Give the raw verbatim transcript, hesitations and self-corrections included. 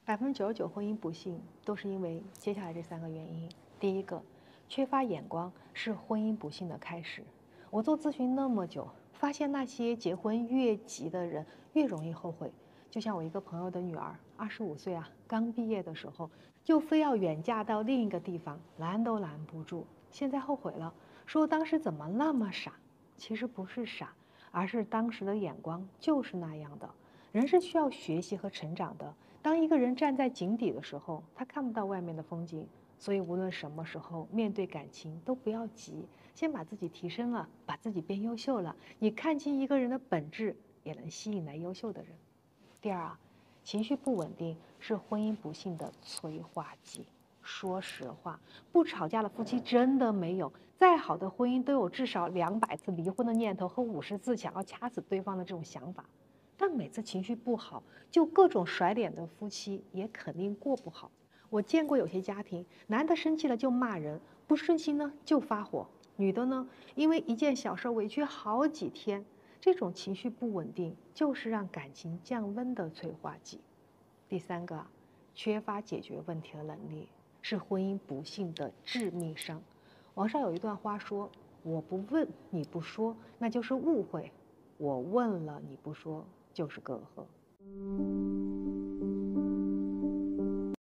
百分之九十九婚姻不幸都是因为接下来这三个原因。第一个，缺乏眼光是婚姻不幸的开始。我做咨询那么久，发现那些结婚越急的人越容易后悔。就像我一个朋友的女儿，二十五岁啊，刚毕业的时候就非要远嫁到另一个地方，拦都拦不住。现在后悔了，说当时怎么那么傻？其实不是傻，而是当时的眼光就是那样的。人是需要学习和成长的。当一个人站在井底的时候，他看不到外面的风景，所以无论什么时候面对感情都不要急，先把自己提升了，把自己变优秀了，你看清一个人的本质，也能吸引来优秀的人。第二啊，情绪不稳定是婚姻不幸的催化剂。说实话，不吵架的夫妻真的没有，再好的婚姻都有至少两百次离婚的念头和五十次想要掐死对方的这种想法。但每次情绪不好，就各种甩脸的夫妻也肯定过不好。我见过有些家庭，男的生气了就骂人，不顺心呢就发火，女的呢因为一件小事委屈好几天。这种情绪不稳定，就是让感情降温的催化剂。第三个，缺乏解决问题的能力，是婚姻不幸的致命伤。网上有一段话说：“我不问你不说，那就是误会；我问了你不说，就是隔阂。”